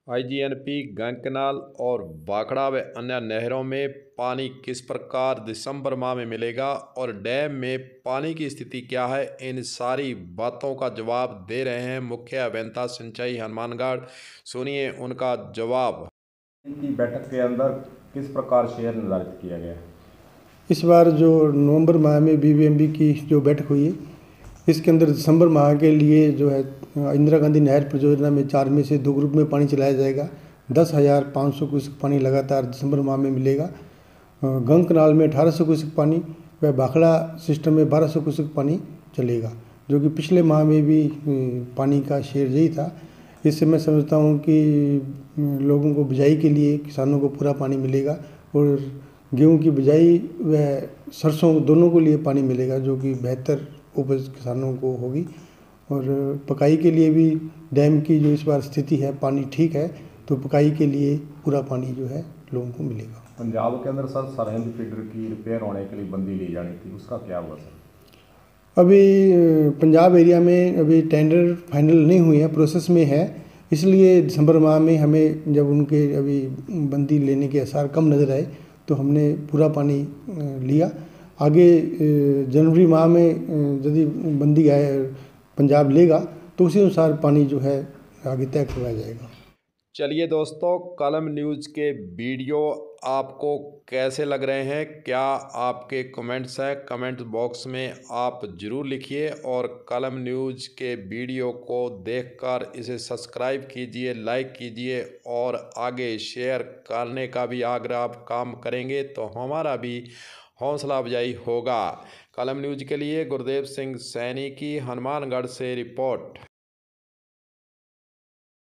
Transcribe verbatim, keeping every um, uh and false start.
IGNP, गंगकनाल और भाखड़ा व अन्य नहरों में पानी किस प्रकार दिसंबर माह में मिलेगा और डैम में पानी की स्थिति क्या है, इन सारी बातों का जवाब दे रहे हैं मुख्य अभियंता सिंचाई हनुमानगढ़। सुनिए उनका जवाब। की बैठक के अंदर किस प्रकार शेयर निर्धारित किया गया? इस बार जो नवंबर माह में बीबीएमबी की जो बैठक हुई है, इसके अंदर दिसंबर माह के लिए जो है इंदिरा गांधी नहर परियोजना में चार में से दो ग्रुप में पानी चलाया जाएगा। दस हज़ार पाँच सौ क्यूसेक पानी लगातार दिसंबर माह में मिलेगा। गंग कनाल में अठारह सौ क्यूसेक पानी व भाखड़ा सिस्टम में बारह सौ क्यूसेक पानी चलेगा, जो कि पिछले माह में भी पानी का शेयर यही था। इससे मैं समझता हूँ कि लोगों को बिजाई के लिए किसानों को पूरा पानी मिलेगा और गेहूं की बिजाई व सरसों दोनों को लिए पानी मिलेगा, जो कि बेहतर उपज किसानों को होगी। और पकाई के लिए भी डैम की जो इस बार स्थिति है, पानी ठीक है, तो पकाई के लिए पूरा पानी जो है लोगों को मिलेगा। पंजाब के अंदर सर सरहिंद फीडर की रिपेयर होने के लिए बंदी ली जानी थी, उसका क्या हुआ सर? अभी पंजाब एरिया में अभी टेंडर फाइनल नहीं हुई है, प्रोसेस में है। इसलिए दिसंबर माह में हमें जब उनके अभी बंदी लेने के आसार कम नज़र आए तो हमने पूरा पानी लिया। आगे जनवरी माह में यदि बंदी आए पंजाब लेगा तो उसी अनुसार पानी जो है आगे तय करवाया जाएगा। चलिए दोस्तों, कलम न्यूज़ के वीडियो आपको कैसे लग रहे हैं? क्या आपके कमेंट्स हैं? कमेंट बॉक्स में आप ज़रूर लिखिए और कलम न्यूज़ के वीडियो को देखकर इसे सब्सक्राइब कीजिए, लाइक कीजिए और आगे शेयर करने का भी आग्रह आप काम करेंगे तो हमारा भी हौसला अफजाई होगा। कलम न्यूज़ के लिए गुरदेव सिंह सैनी की हनुमानगढ़ से रिपोर्ट।